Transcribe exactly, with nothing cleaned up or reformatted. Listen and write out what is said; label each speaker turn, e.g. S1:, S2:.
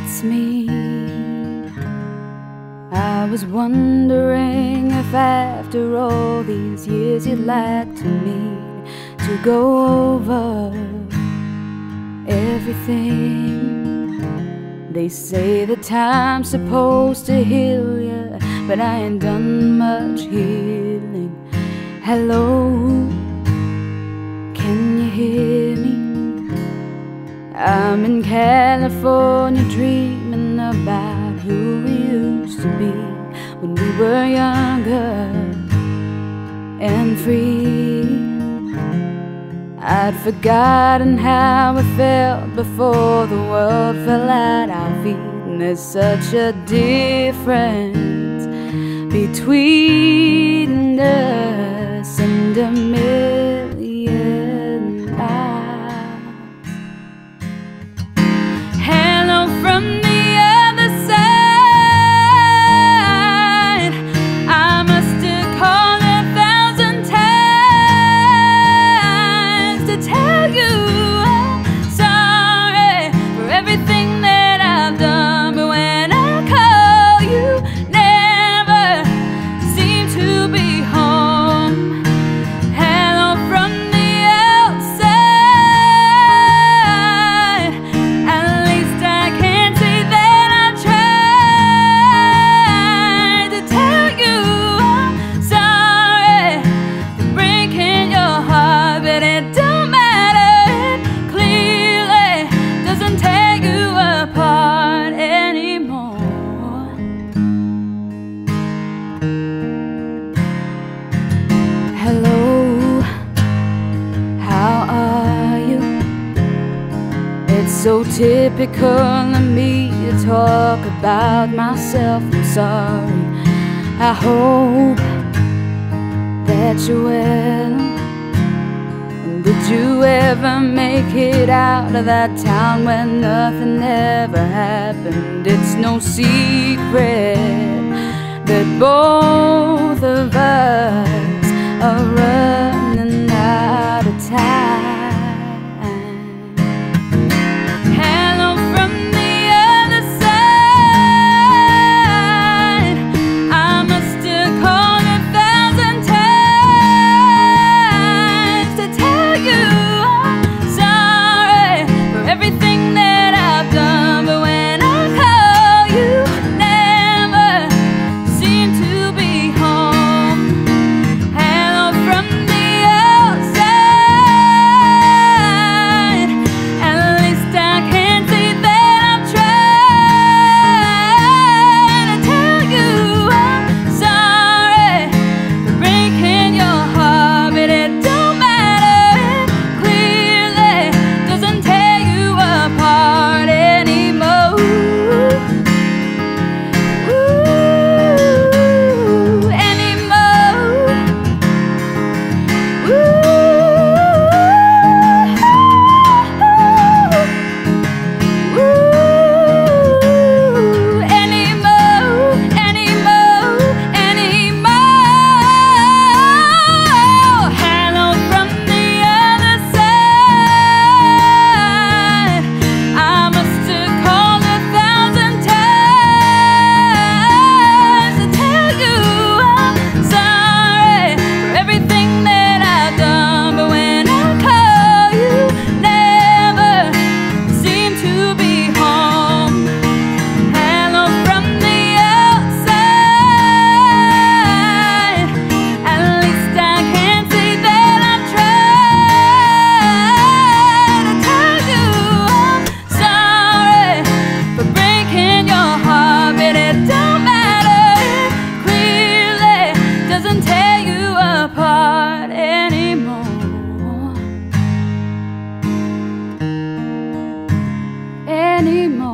S1: it's me. I was wondering if after all these years you'd like to meet to go over everything. They say the time's supposed to heal ya, but I ain't done much healing. Hello, can you hear me? I'm in California dreaming about who we used to be when we were younger and free. I'd forgotten how it felt before the world fell at our feet, and there's such a difference between us and a million miles. Hello from the other side. I must have called a thousand times to tell you I'm sorry for everything that I've done, but when I call you, never seem to be home. Hello from the outside. At least I can say that I tried to tell you I'm sorry for breaking your heart, but it don't matter. It clearly doesn't tear you apart anymore. Hello, how are you? It's so typical of me to talk about myself. I'm sorry. I hope that you're well. Did you ever make it out of that town where nothing ever happened? It's no secret that both of us are running out of time. Hello from the other side. I must have called a thousand times to tell you I'm sorry for everything that I've done, but when I call you, never seem to be home. Hello from the outside. At least I can say that I've tried to tell you I'm sorry for breaking your heart, but it don't matter. It clearly doesn't tear you apart anymore. Ooh, anymore. Ooh, ooh, anymore, anymore, anymore. Hello from the other side. I must have called a thousand times to tell you I'm sorry for everything that I've done, but when I call you, never seem to be home. Hello from the outside. At least I can say that I've tried to tell you I'm sorry for breaking your heart, but it don't matter. It clearly doesn't tear you apart anymore. Anymore.